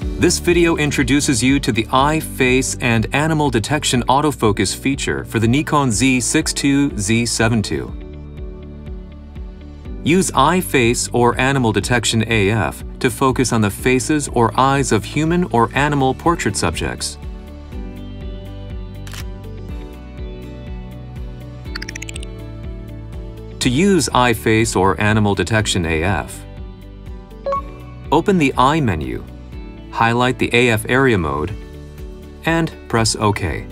This video introduces you to the eye, face, and animal detection autofocus feature for the Nikon Z6II, Z7II. Use eye, face, or animal detection AF to focus on the faces or eyes of human or animal portrait subjects. To use eye, face, or animal detection AF, open the Eye menu, highlight the AF area mode, and press OK.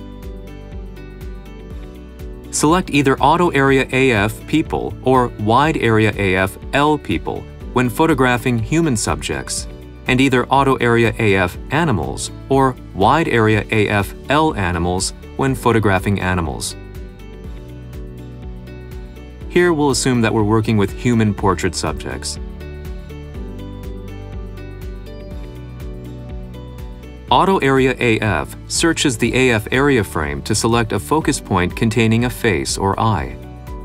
Select either Auto Area AF People or Wide Area AF L People when photographing human subjects, and either Auto Area AF Animals or Wide Area AF L Animals when photographing animals. Here we'll assume that we're working with human portrait subjects. Auto Area AF searches the AF area frame to select a focus point containing a face or eye.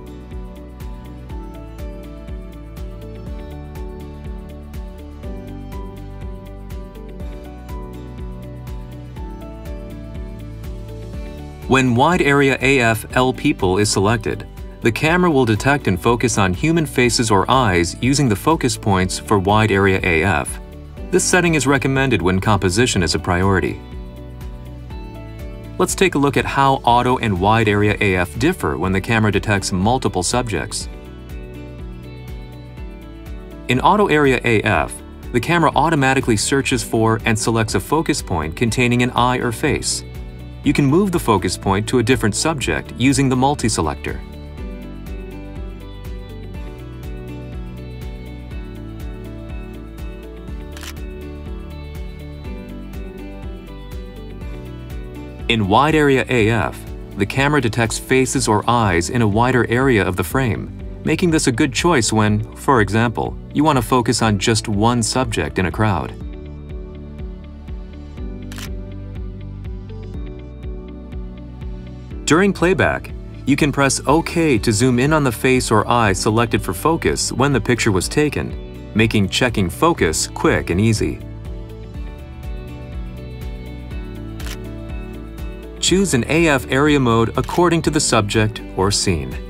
When Wide Area AF L People is selected, the camera will detect and focus on human faces or eyes using the focus points for Wide Area AF. This setting is recommended when composition is a priority. Let's take a look at how Auto and Wide Area AF differ when the camera detects multiple subjects. In Auto Area AF, the camera automatically searches for and selects a focus point containing an eye or face. You can move the focus point to a different subject using the multi-selector. In Wide Area AF, the camera detects faces or eyes in a wider area of the frame, making this a good choice when, for example, you want to focus on just one subject in a crowd. During playback, you can press OK to zoom in on the face or eye selected for focus when the picture was taken, making checking focus quick and easy. Choose an AF area mode according to the subject or scene.